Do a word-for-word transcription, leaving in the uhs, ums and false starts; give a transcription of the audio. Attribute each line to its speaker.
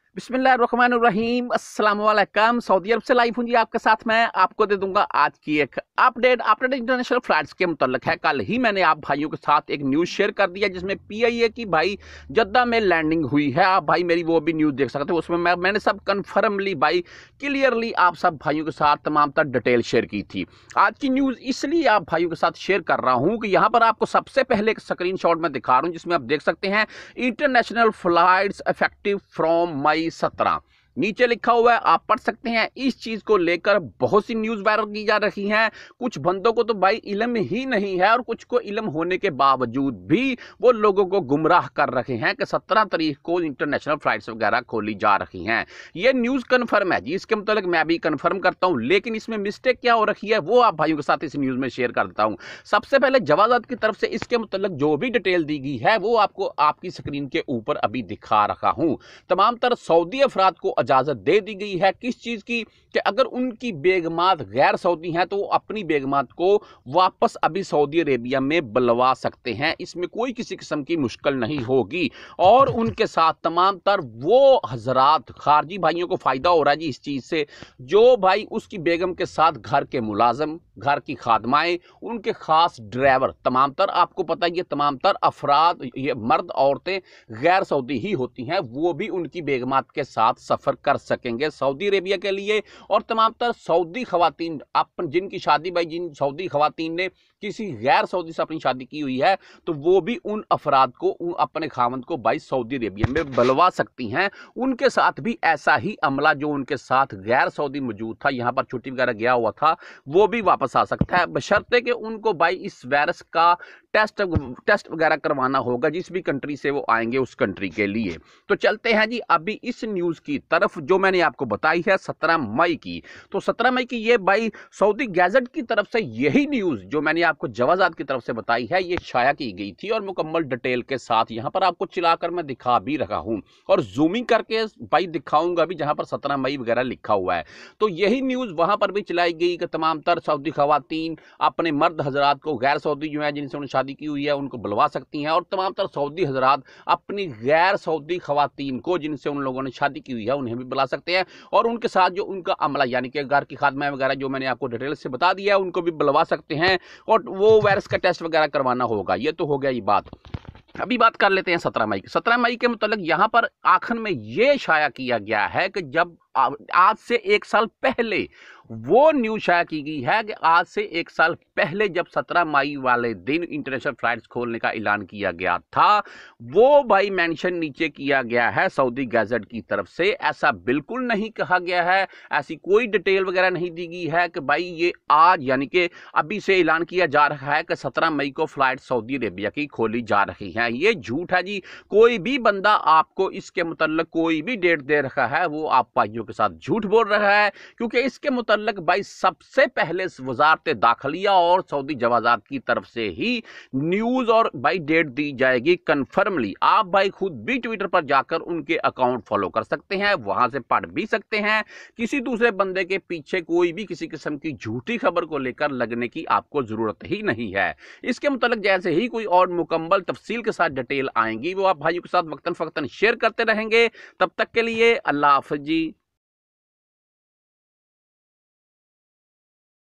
Speaker 1: बिस्मिल्लाहिर्रहमानिर्रहीम अस्सलाम वालेकुम। सऊदी अरब से लाइव हूँ जी आपके साथ। मैं आपको दे दूंगा आज की एक अपडेट अपडेट इंटरनेशनल फ्लाइट्स के मुतल्लिक है। कल ही मैंने आप भाइयों के साथ एक न्यूज़ शेयर कर दिया जिसमें पीआईए की भाई जद्दा में लैंडिंग हुई है। आप भाई मेरी वो भी न्यूज़ देख सकते हो, उसमें मैं मैंने सब कन्फर्मली भाई क्लियरली आप सब भाइयों के साथ तमाम तर डिटेल शेयर की थी। आज की न्यूज़ इसलिए आप भाइयों के साथ शेयर कर रहा हूँ कि यहाँ पर आपको सबसे पहले एक स्क्रीन शॉट में दिखा रहा हूँ जिसमें आप देख सकते हैं international flights effective from May सत्रह। नीचे लिखा हुआ है, आप पढ़ सकते हैं। इस चीज को लेकर बहुत सी न्यूज वायरल की जा रही हैं। कुछ बंदों को तो भाई इल्म ही नहीं है और कुछ को इल्म होने के बावजूद भी वो लोगों को गुमराह कर रहे हैं कि सत्रह तारीख को इंटरनेशनल फ्लाइट्स वगैरह खोली जा रही हैं। ये न्यूज कंफर्म है जी, इसके मुताबिक मैं भी कंफर्म करता हूं, लेकिन इसमें मिस्टेक क्या हो रखी है वो आप भाइयों के साथ इस न्यूज में शेयर कर देता हूं। सबसे पहले जवाजात की तरफ से इसके मुताबिक जो भी डिटेल दी गई है वो आपको आपकी स्क्रीन के ऊपर अभी दिखा रहा हूं। तमाम तर सऊदी अफराद को इजाजत दे दी गई है किस चीज की, कि अगर उनकी बेगमात गैर सऊदी हैं तो वो अपनी बेगमात को वापस अभी सऊदी अरेबिया में बुलवा सकते हैं। इसमें कोई किसी किस्म की मुश्किल नहीं होगी और उनके साथ तमाम तर वो हजरात खारजी भाइयों को फायदा हो रहा है जी इस चीज से, जो भाई उसकी बेगम के साथ घर के मुलाजम, घर की खादमाएं, उनके खास ड्राइवर, तमाम तर आपको पता है ये तमाम तर अफराद, ये मर्द औरतें गैर सऊदी ही होती हैं, वो भी उनकी बेगमात के साथ सफर कर सकेंगे सऊदी अरेबिया के लिए। और तमाम तर सऊदी खवातीन अपन जिनकी शादी भाई जिन सऊदी खवातीन ने किसी गैर सऊदी से अपनी शादी की हुई है तो वो भी उन अफराद को उन अपने खावंद को भाई सऊदी अरेबिया में बुलवा सकती हैं। उनके साथ भी ऐसा ही अमला जो उनके साथ गैर सऊदी मौजूद था, यहाँ पर छुट्टी वगैरह गया हुआ था, वो भी वापस आ सकता है बशर्ते कि उनको भाई इस वायरस का टेस्ट टेस्ट वगैरह करवाना होगा जिस भी कंट्री से वो आएंगे उस कंट्री के लिए। तो चलते हैं जी अभी इस न्यूज़ की तरफ जो मैंने आपको बताई है सत्रह मई की। तो सत्रह मई की ये भाई सऊदी गैजेट की तरफ से यही न्यूज़ जो मैंने आपको जवाजात की तरफ से बताई है ये शाया की गई थी और मुकम्मल डिटेल के साथ यहाँ पर आपको चिलाकर मैं दिखा भी रहा हूँ और जूमिंग करके भाई दिखाऊंगा भी जहाँ पर सत्रह मई वगैरह लिखा हुआ है। तो यही न्यूज़ वहाँ पर भी चलाई गई कि तमाम तर सऊदी खवातीन अपने मर्द हजरात को गैर सऊदी जो है जिनसे उन्होंने शादी की हुई है उनको बुलवा सकती हैं और तमाम तर सऊदी हजरात अपनी गैर सऊदी खवातीन को जिनसे उन लोगों ने शादी की हुई है उन्हें भी बुला सकते हैं और उनके साथ जो उनका अमला यानी कि घर की खादमा वगैरह जो मैंने आपको डिटेल से बता दिया है उनको भी बुलवा सकते हैं और वो वायरस का टेस्ट वगैरह करवाना होगा। ये तो हो गया ये बात। अभी बात कर लेते हैं सत्रह मई की। सत्रह मई के मुताबिक यहाँ पर आखिर में ये शाया किया गया है कि जब आज से एक साल पहले वो न्यूज़ शाया की गई है कि आज से एक साल पहले जब सत्रह मई वाले दिन इंटरनेशनल फ्लाइट्स खोलने का ऐलान किया गया था वो भाई मेंशन नीचे किया गया है सऊदी गैजेट की तरफ से। ऐसा बिल्कुल नहीं कहा गया है, ऐसी कोई डिटेल वगैरह नहीं दी गई है कि भाई ये आज यानी कि अभी से ऐलान किया जा रहा है कि सत्रह मई को फ्लाइट सऊदी अरेबिया की खोली जा रही है। ये झूठ है जी। कोई भी बंदा आपको इसके मुतल्लिक कोई भी डेट दे रखा है वो आप भाइयों के साथ झूठ बोल रहा है, क्योंकि इसके मुतल्लिक भाई सबसे पहले वजारत दाखिलिया और सऊदी जवाजात की तरफ से ही न्यूज और भाई डेट दी जाएगी कंफर्मली। आप भाई खुद भी ट्विटर पर जाकर उनके अकाउंट फॉलो कर सकते हैं, वहां से पढ़ भी सकते हैं। किसी दूसरे बंदे के पीछे कोई भी किसी किस्म की झूठी खबर को लेकर लगने की आपको जरूरत ही नहीं है। इसके मुतल्लिक जैसे ही कोई और मुकम्मल तफसील के साथ डिटेल आएंगी वो आप भाइयों के साथ वक्तन फक्तन शेयर करते रहेंगे। तब तक के लिए अल्लाह हाफ़िज़ जी।